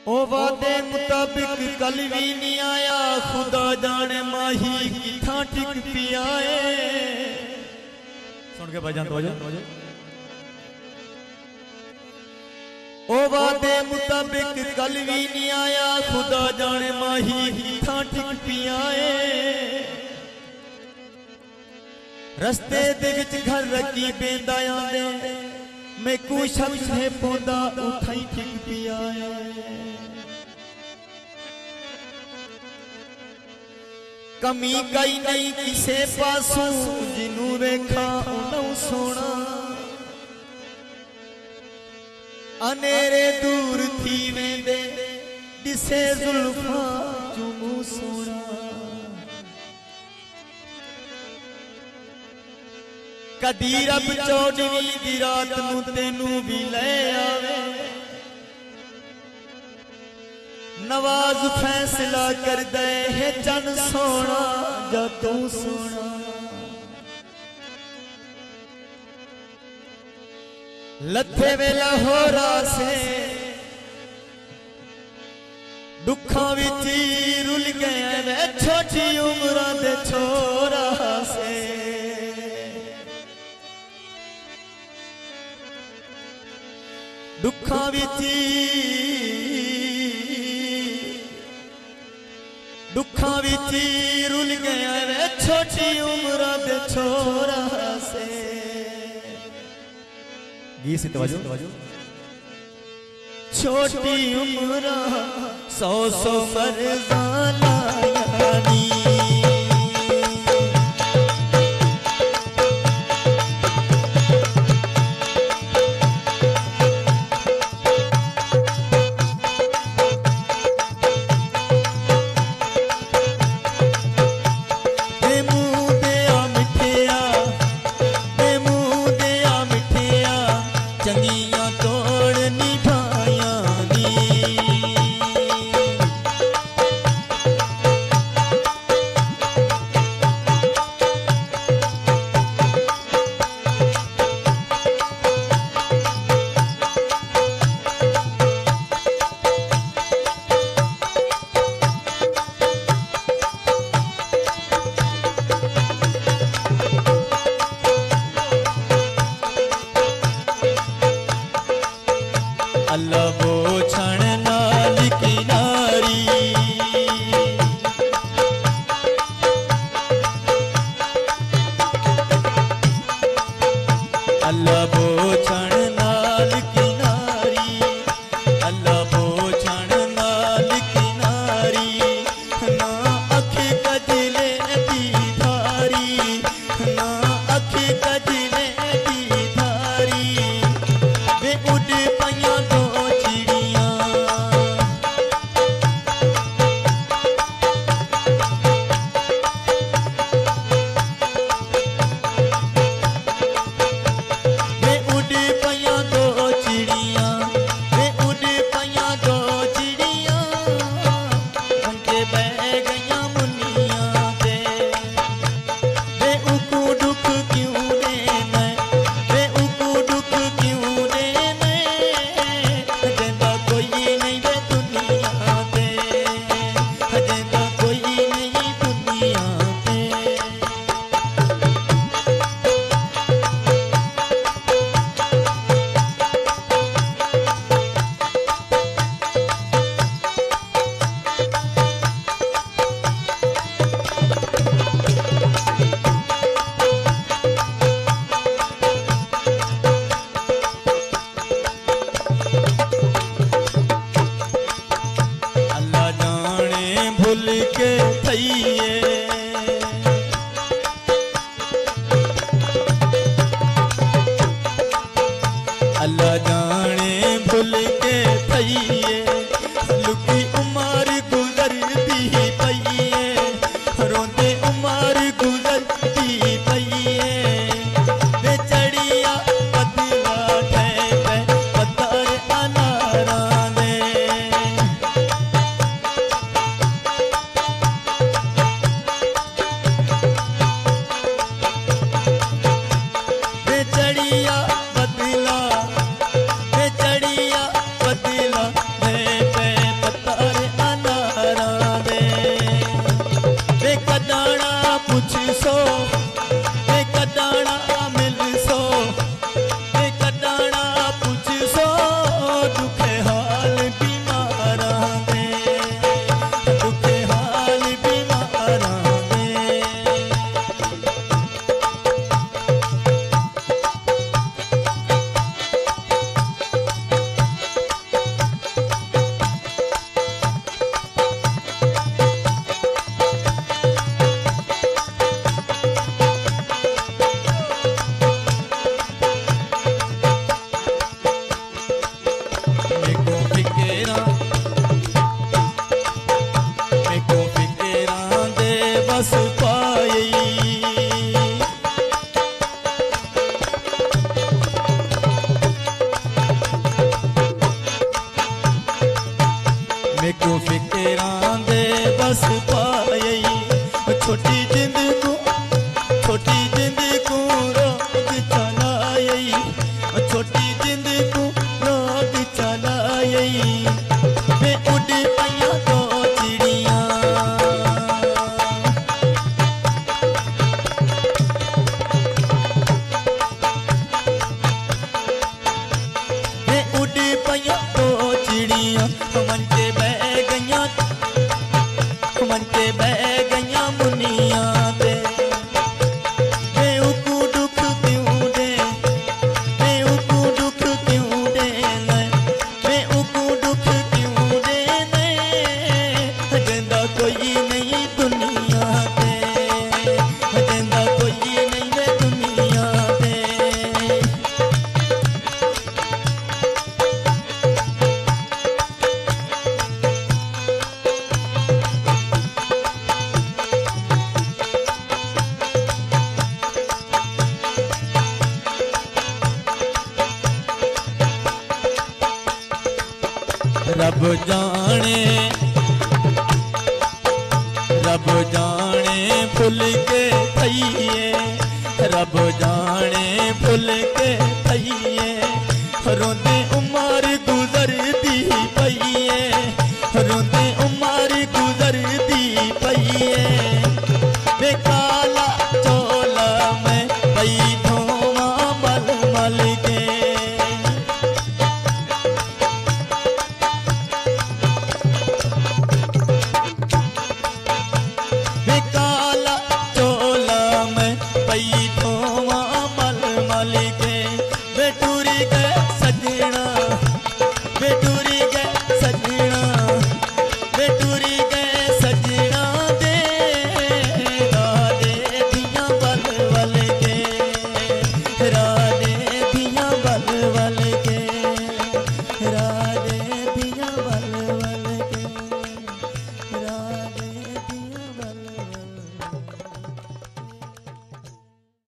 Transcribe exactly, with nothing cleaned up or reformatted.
ओ वादे मुताबिक कल भी नहीं आया, खुदा जाने माही किथा टिक पियाए। सुन के भाईजान तवज्जो। ओ वादे मुताबिक कल भी नहीं आया, खुदा जाने माही किथा टिक पियाए। रस्ते दे विच घर रखी बेंदा आंदे, मैं को शख्स है पौधा उठाई टिक पियाए। कमी कई नहीं किसे पासों, जिनू वेखा उन्हों सोना। अनेरे दूर थी वेंदे, दिसे जुल्फा चुमू सोना। कदी रब चौदहवीं दी रात नू तेनू भी ले आवे, नवाज फैसला कर दे है चन सोना जा तू सोना। लथे वेला हो रासे दुखा विच रुल गए वे छोटी उम्र दे छोरा से। दुखा विच दुखा विच रुल गया वे छोटी उम्र दे छोरा से। गीत से तवज्जो। छोटी उम्र सौ सौ फरजाना यानी, अल्लाह वो छण नाल किनारी, अल्लाह वो छण नाल किनारी, अल्लाह वो छण नाल किनारी। ना अख कजले दी धारी, ना अख कजले दी धारी। वे उड़ पइया भूल के थईए, अल्लाह जाने भूल के थईए। लुकी उमर गुजरती पईए, रोंदे उमर गुजरती पईए। वे चढ़िया बदला ठहरे पत्थर अनारा दे, दस पाई छोटी जिंद को छोटी जिंद को रोग चलाई छोटी जिंद को रोग चलाई मैं उड़ पाया तो चिड़िया मैं उड़ पाया तो चिड़िया मन के बह गईया मन के बह गईया मुनिया दे मैं उकू दुख क्यों दे मैं उकू दुख क्यों दे मैं उकू दुख क्यों दे हजंदा कोई नहीं दुनिया दे हजंदा कोई नहीं वे दुनिया दे रब जाने रब जाने फुल के थइए रब जाने फुल के थइए रोंदे